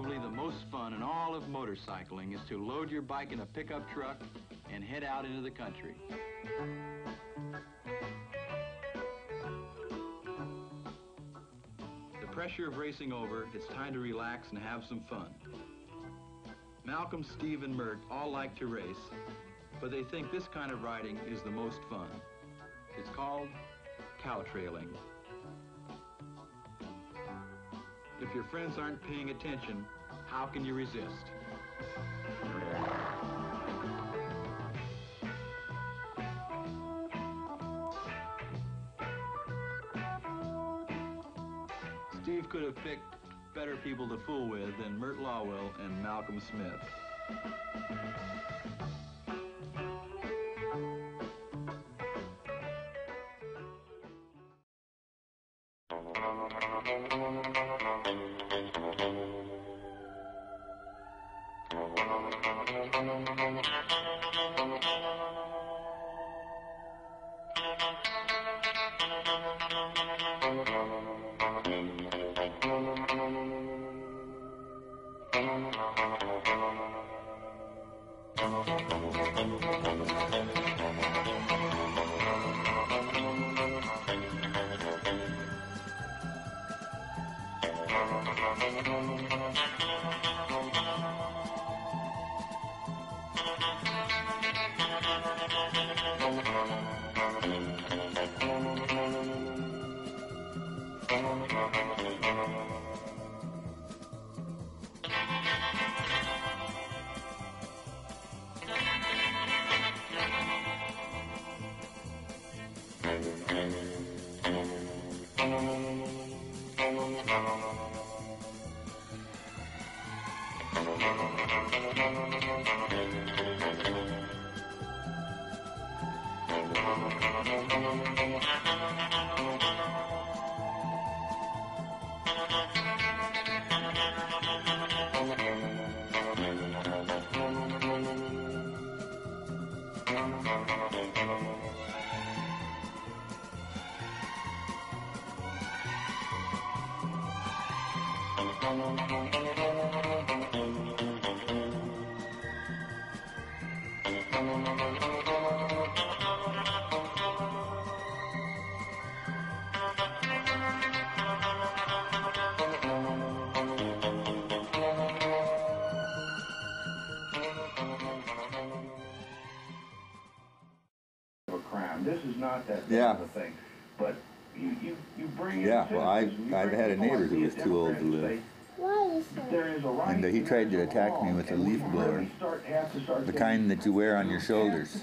Probably the most fun in all of motorcycling is to load your bike in a pickup truck and head out into the country. The pressure of racing over, it's time to relax and have some fun. Malcolm, Steve, and Mert all like to race, but they think this kind of riding is the most fun. It's called cow trailing. If your friends aren't paying attention, how can you resist? Steve could have picked better people to fool with than Mert Lawwell and Malcolm Smith. This is not that big of a thing, but you bring it. Yeah, well, I've had a neighbor who was too old to live, and he tried to attack me with a leaf blower, the kind that you wear on your shoulders.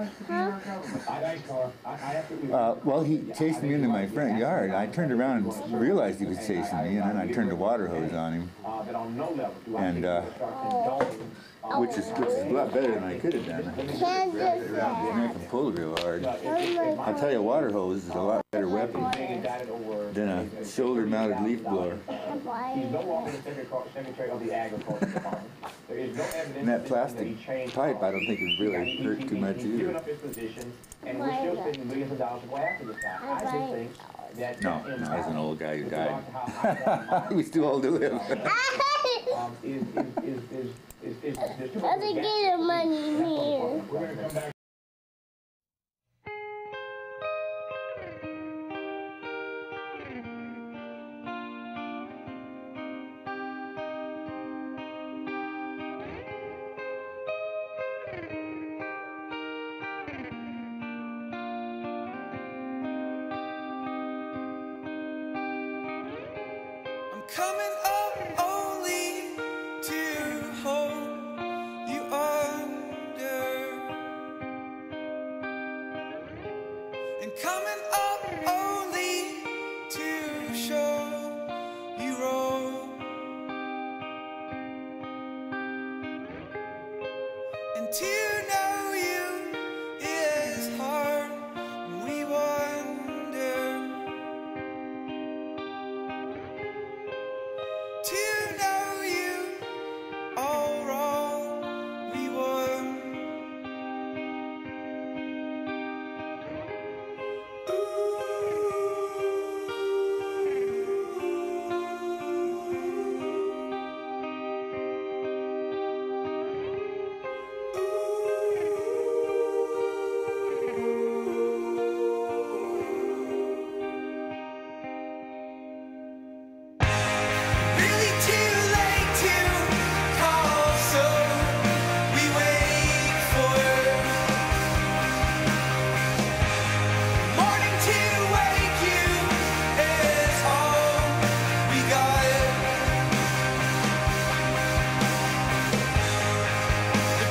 Well, he chased me into my front yard. I turned around and realized he was chasing me, and then I turned the water hose on him, and which is a lot better than I could have done. I grabbed it around his neck and pulled real hard. I'll tell you, a water hose is a lot better weapon than a shoulder-mounted leaf blower. And that plastic pipe, I don't think it really hurt too much either. No, I was an old guy who died. He was too old to live. Let's get the money here. I'm coming up only to hold you under, and coming up only to show you roll, and to know you is hard, and we wonder. To know you all wrong, we won. Ooh.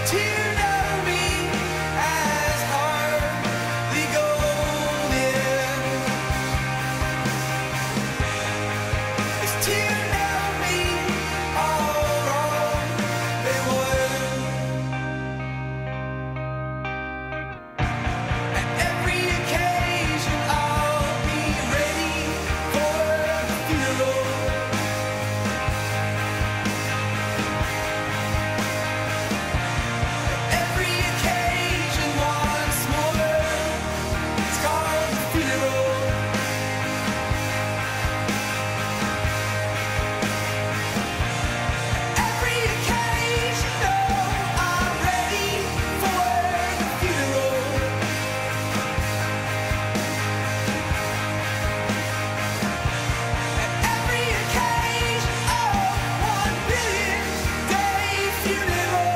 till you know me as hardly golden. It's till you know me all wrong, they were. At every occasion I'll be ready for the funeral. Every occasion once more, it's called the funeral. Every occasion, oh, I'm ready for the funeral. Every occasion, oh, 1 billion day funeral.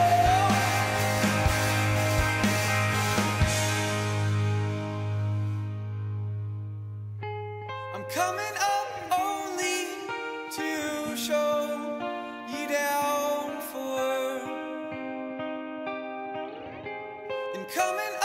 I'm coming up only to show you down for, and coming